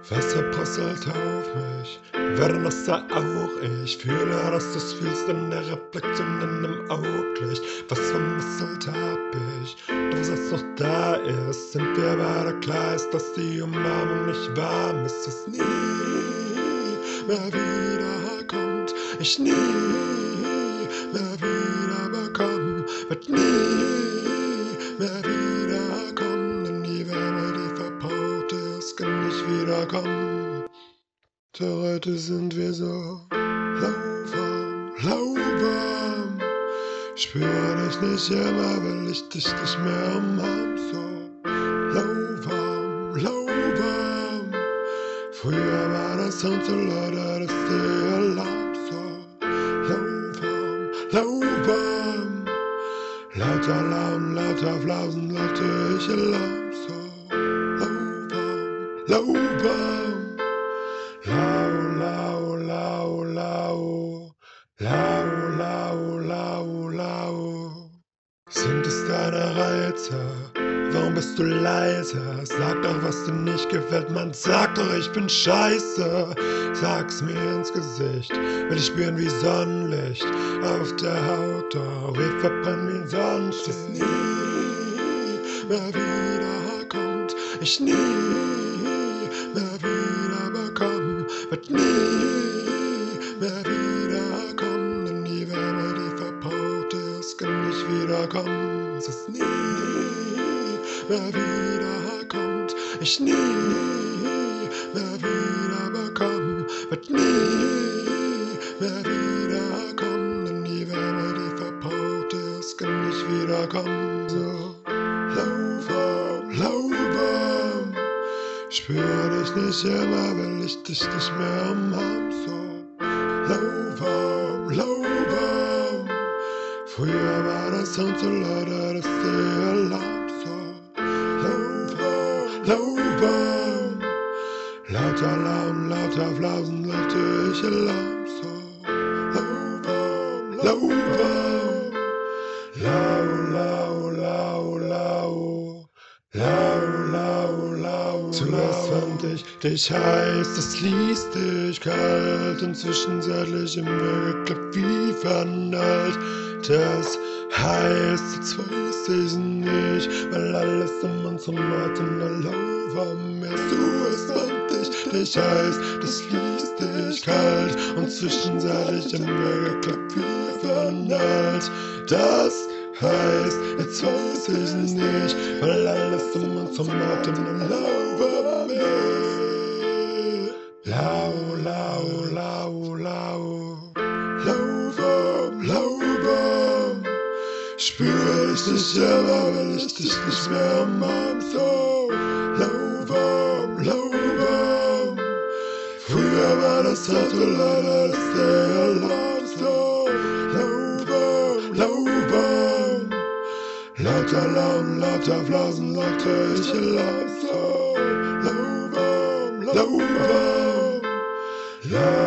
Wasser prasselt auf mich, werde Wasser auch ich. Fühle, dass du's fühlst in der Reflexion in dem Auglicht. Was vermasselt hab ich, doch was jetzt noch da ist, sind wir beide klar, ist, dass die Umarmung nicht warm ist, es nie mehr wiederkommt. Ich nie mehr wieder bekommen, wird nie mehr wiederkommen, denn die Wärme, die verbaut ist, kann nicht wiederkommen. Doch heute sind wir so lauwarm, lauwarm. Spüre dich nicht immer, will ich dich nicht mehr umarmen. So lauwarm, lauwarm. Früher war das Sound so laut, dass der Alarm. So lauwarm, lauwarm. Lauter Lauen, lauter Flausen, laute ich Alarm. So lauwarm, lauwarm. Lau, lau, lau, lau, lau, lau, lau, lau. Sind es deine Reize? Warum bist du leise? Sag doch, was dir nicht gefällt, man sag doch, ich bin scheiße. Sag's mir ins Gesicht, will ich spüren wie Sonnenlicht auf der Haut, doch wir verbrennen wie Sonnenstich. Das nie mehr wiederkommt, ich nie mehr wiederbekommen, wird nie mehr wiederkommen, denn die Wärme, die verbaut ist, kann nicht wiederkommen. Es ist nie mehr wiederkommt, ich nie mehr wiederbekommen, wird nie mehr wiederkommen, denn die Wärme, die verbaut ist, kann nicht wiederkommen. So lauwarm, lauwarm. Spür dich nicht immer, will ich dich nicht mehr umarmen. So lauwarm, lauwarm. Früher war das Sound so laut, dass der Alarm. So lauwarm, lauwarm. Lauter Lauen, lauter Flausen, laute ich Alarm. So lauwarm, lauwarm. Lau, lau, lau, lau. Lau, lau, lau. Zuerst fand ich dich heiß, das ließ dich kalt und zwischenzeitlich im mir geklappt wie vernallt. Das heißt, jetzt weiß ich nicht, weil alles in unserem Atem lauwarm ist. Zuerst fand ich dich heiß, das ließ dich kalt und zwischenzeitlich im mir geklappt wie vernallt. Das heißt, jetzt weiß ich nicht, weil alles in unserem Atem lauwarm ist. Lau, lau, lau, lau. Lauwarm, lauwarm. Spür ich dich immer, will ich dich nicht mehr umarmen. So lauwarm, lauwarm. Früher war das Auto leider das der Alarm. So lauwarm, lauwarm. Lauter Lauen, lauter Flausen, laute ich Alarm. So lauwarm, lauwarm.